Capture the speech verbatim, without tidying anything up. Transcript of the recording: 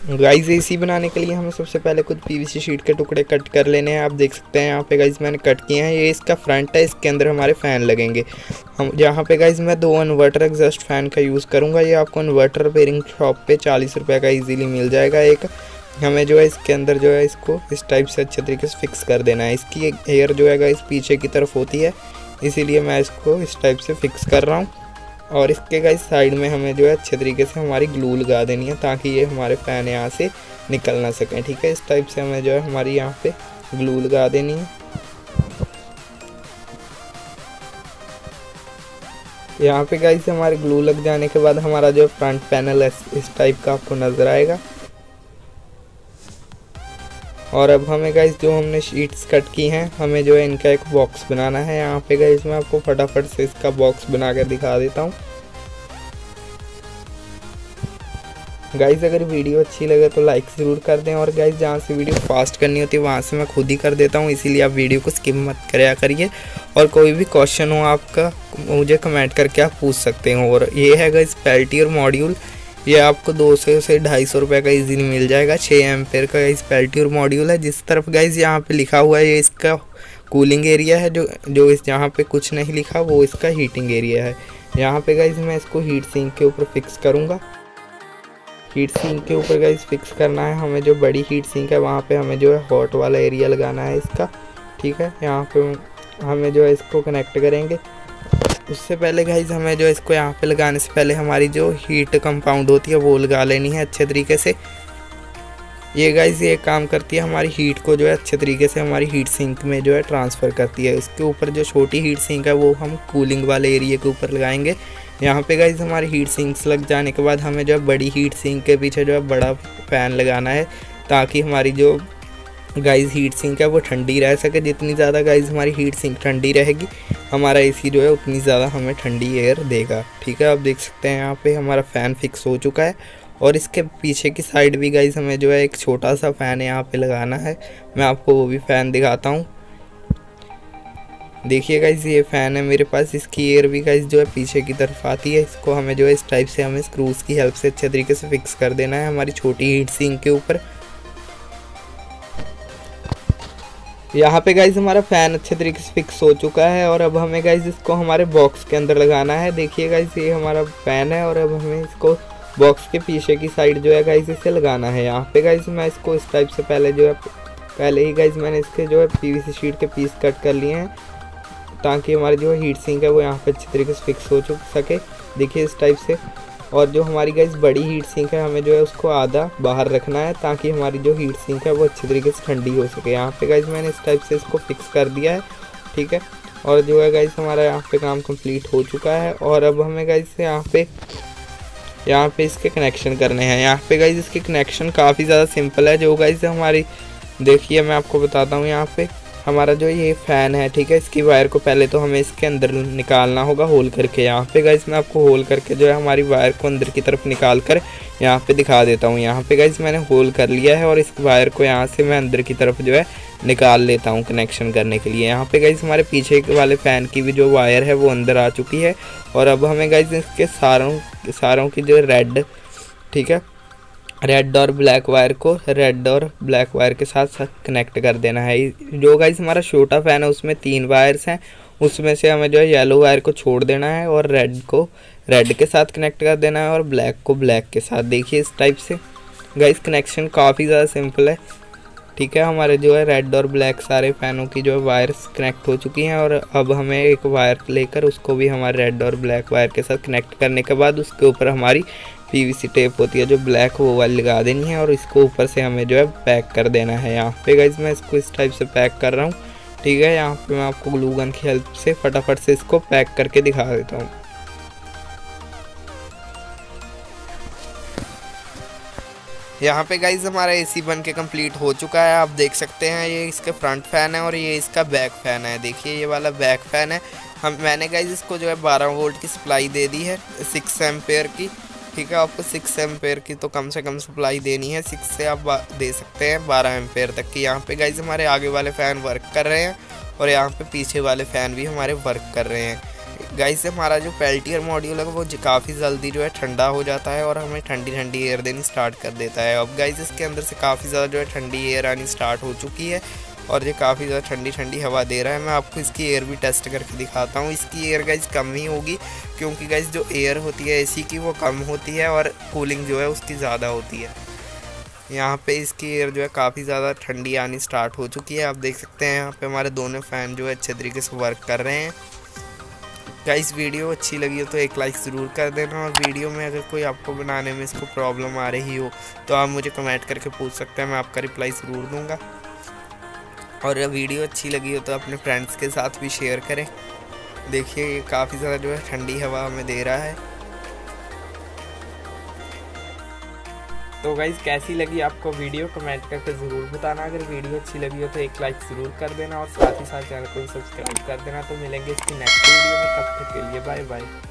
Guys AC बनाने के लिए हमें सबसे पहले कुछ पीवीसी शीट के टुकड़े कट कर लेने हैं। आप देख सकते हैं यहाँ पे गाइस मैंने कट किए हैं। ये इसका फ्रंट है, इसके अंदर हमारे फ़ैन लगेंगे। हम यहाँ पे गाइस मैं दो इन्वर्टर एग्जॉस्ट फ़ैन का यूज़ करूँगा। ये आपको इन्वर्टर रिपेयरिंग शॉप पे चालीस रुपये का ईजीली मिल जाएगा एक। हमें जो है इसके अंदर जो है इसको इस टाइप से अच्छे तरीके से फिक्स कर देना है। इसकी एक एयर जो है गाइस पीछे की तरफ होती है, इसीलिए मैं इसको इस टाइप से फिक्स कर रहा हूँ। और इसके गाइस साइड में हमें जो है अच्छे तरीके से हमारी ग्लू लगा देनी है ताकि ये हमारे फ़ैन यहाँ से निकल ना सकें। ठीक है, इस टाइप से हमें जो है हमारी यहाँ पे ग्लू लगा देनी है। यहाँ पे गाइस हमारे ग्लू लग जाने के बाद हमारा जो फ्रंट पैनल है इस टाइप का आपको नज़र आएगा। और अब हमें गाइस जो हमने शीट्स कट की हैं हमें जो है इनका एक बॉक्स बनाना है। यहाँ पे गाइस मैं आपको फटाफट से इसका बॉक्स बना कर दिखा देता हूँ। गाइस अगर वीडियो अच्छी लगे तो लाइक ज़रूर कर दें, और गाइस जहाँ से वीडियो फास्ट करनी होती है वहाँ से मैं खुद ही कर देता हूँ, इसीलिए आप वीडियो को स्किप मत कराया करिए। और कोई भी क्वेश्चन हो आपका मुझे कमेंट करके आप पूछ सकते हो। और ये है गाइस पेल्टियर मॉड्यूल, ये आपको दो सौ से ढाई सौ रुपये का इजीली मिल जाएगा। छः एम्पेयर का इस पेल्टियर मॉड्यूल है। जिस तरफ गाइस यहाँ पे लिखा हुआ है ये इसका कूलिंग एरिया है, जो जो इस जहाँ पे कुछ नहीं लिखा वो इसका हीटिंग एरिया है। यहाँ पे गाइस मैं इसको हीट सिंक के ऊपर फिक्स करूँगा। हीट सिंक के ऊपर गाइस फिक्स करना है हमें, जो बड़ी हीट सिंक है वहाँ पे हमें जो है हॉट वाला एरिया लगाना है इसका। ठीक है, यहाँ पे हमें जो है इसको कनेक्ट करेंगे। उससे पहले गाइस हमें जो इसको यहाँ पे लगाने से पहले हमारी जो हीट कंपाउंड होती है वो लगा लेनी है अच्छे तरीके से। ये गाइस ये काम करती है, हमारी हीट को जो है अच्छे तरीके से हमारी हीट सिंक में जो है ट्रांसफ़र करती है। इसके ऊपर जो छोटी हीट सिंक है वो हम कूलिंग वाले एरिया के ऊपर लगाएंगे। यहाँ पे गाइस हमारी हीट सिंक्स लग जाने के बाद हमें जो है बड़ी हीट सिंक के पीछे जो है बड़ा फ़ैन लगाना है ताकि हमारी जो गाइस हीट सिंक है वो ठंडी रह सके। जितनी ज़्यादा गाइस हमारी हीट सिंक ठंडी रहेगी हमारा एसी जो है उतनी ज़्यादा हमें ठंडी एयर देगा। ठीक है, आप देख सकते हैं यहाँ पे हमारा फ़ैन फिक्स हो चुका है। और इसके पीछे की साइड भी गाइस हमें जो है एक छोटा सा फ़ैन यहाँ पे लगाना है। मैं आपको वो भी फ़ैन दिखाता हूँ। देखिए गाइस ये फ़ैन है मेरे पास, इसकी एयर भी गाइस जो है पीछे की तरफ आती है। इसको हमें जो है इस टाइप से हमें स्क्रूज़ की हेल्प से अच्छे तरीके से फिक्स कर देना है हमारी छोटी हीट सिंक के ऊपर। यहाँ पे गाइस हमारा फ़ैन अच्छे तरीके से फिक्स हो चुका है। और अब हमें गाइस इसको हमारे बॉक्स के अंदर लगाना है। देखिए गाइस ये हमारा फ़ैन है और अब हमें इसको बॉक्स के पीछे की साइड जो है गाइस इसे लगाना है। यहाँ पे गाइस मैं इसको इस टाइप से पहले जो है पहले ही गाइस मैंने इसके जो है पीवीसी शीट के पीस कट कर लिए हैं ताकि हमारी जो हीट सिंक है वो यहाँ पे अच्छे तरीके से फिक्स हो चुक सके। देखिए इस टाइप से। और जो हमारी गाइस बड़ी हीट सिंक है हमें जो है उसको आधा बाहर रखना है ताकि हमारी जो हीट सिंक है वो अच्छे तरीके से ठंडी हो सके। यहाँ पे गाइस मैंने इस टाइप से इसको फिक्स कर दिया है। ठीक है, और जो है गाइस हमारा यहाँ पे काम कंप्लीट हो चुका है। और अब हमें गाइस यहाँ पे यहाँ पे इसके कनेक्शन करने हैं। यहाँ पे गाइस इसके कनेक्शन काफ़ी ज़्यादा सिंपल है। जो गाइस हमारी देखिए मैं आपको बताता हूँ, यहाँ पे हमारा जो ये फ़ैन है ठीक है, इसकी वायर को पहले तो हमें इसके अंदर निकालना होगा होल करके। यहाँ पे गाइस मैं आपको होल करके जो है हमारी वायर को अंदर की तरफ निकाल कर यहाँ पे दिखा देता हूँ। यहाँ पे गाइस मैंने होल कर लिया है और इस वायर को यहाँ से मैं अंदर की तरफ जो है निकाल लेता हूँ कनेक्शन करने के लिए। यहाँ पे गाइस हमारे पीछे वाले फ़ैन की भी जो वायर है वो अंदर आ चुकी है। और अब हमें गाइस इसके सारों सारों की जो रेड ठीक है रेड और ब्लैक वायर को रेड और ब्लैक वायर के साथ साथ कनेक्ट कर देना है। जो गाइस हमारा छोटा फ़ैन है उसमें तीन वायर्स हैं, उसमें से हमें जो है येलो वायर को छोड़ देना है और रेड को रेड के साथ कनेक्ट कर देना है और ब्लैक को ब्लैक के साथ। देखिए इस टाइप से गाइस कनेक्शन काफ़ी ज़्यादा सिंपल है। ठीक है, हमारे जो है रेड और ब्लैक सारे फ़ैनों की जो है वायर्स कनेक्ट हो चुकी हैं। और अब हमें एक वायर लेकर उसको भी हमारे रेड और ब्लैक वायर के साथ कनेक्ट करने के बाद उसके ऊपर हमारी पीवीसी टेप होती है जो ब्लैक वो वाली लगा देनी है और इसको ऊपर से हमें जो है पैक कर देना है। यहाँ पे गाइस मैं इसको इस टाइप से पैक कर रहा हूँ। ठीक है, यहाँ पे मैं आपको ग्लू गन की हेल्प से फटाफट से इसको पैक करके दिखा देता हूँ। यहाँ पे गाइस हमारा एसी बन के कंप्लीट हो चुका है। आप देख सकते हैं ये इसका फ्रंट फ़ैन है और ये इसका बैक फ़ैन है। देखिए ये वाला बैक फ़ैन है। हम मैंने गाइस इसको जो है बारह वोल्ट की सप्लाई दे दी है, सिक्स एम्पेयर की। ठीक है, आपको सिक्स एम्पेयर की तो कम से कम सप्लाई देनी है, सिक्स से आप दे सकते हैं बारह एम्पेयर तक की। यहाँ पे गाइस हमारे आगे वाले फ़ैन वर्क कर रहे हैं और यहाँ पे पीछे वाले फ़ैन भी हमारे वर्क कर रहे हैं। गाइस हमारा जो पेल्टियर मॉड्यूल है वो काफ़ी जल्दी जो है ठंडा हो जाता है और हमें ठंडी ठंडी एयर देनी स्टार्ट कर देता है। अब गाइस इसके अंदर से काफ़ी ज़्यादा जो है ठंडी एयर आनी स्टार्ट हो चुकी है और ये काफ़ी ज़्यादा ठंडी ठंडी हवा दे रहा है। मैं आपको इसकी एयर भी टेस्ट करके दिखाता हूँ। इसकी एयर गाइस कम ही होगी क्योंकि गाइस जो एयर होती है एसी की वो कम होती है और कूलिंग जो है उसकी ज़्यादा होती है। यहाँ पे इसकी एयर जो है काफ़ी ज़्यादा ठंडी आनी स्टार्ट हो चुकी है। आप देख सकते हैं यहाँ पे हमारे दोनों फ़ैन जो है अच्छे तरीके से वर्क कर रहे हैं। गाइस वीडियो अच्छी लगी हो तो एक लाइक ज़रूर कर देना और वीडियो में अगर कोई आपको बनाने में इसको प्रॉब्लम आ रही हो तो आप मुझे कमेंट करके पूछ सकते हैं, मैं आपका रिप्लाई ज़रूर दूंगा। और वीडियो अच्छी लगी हो तो अपने फ्रेंड्स के साथ भी शेयर करें। देखिए ये काफ़ी ज़्यादा जो है ठंडी हवा हमें दे रहा है। तो गाइज़ कैसी लगी आपको वीडियो कमेंट करके ज़रूर बताना। अगर वीडियो अच्छी लगी हो तो एक लाइक ज़रूर कर देना और साथ ही साथ चैनल को भी सब्सक्राइब कर देना। तो मिलेंगे इसकी नेक्स्ट वीडियो में, तब तक के लिए बाय बाय।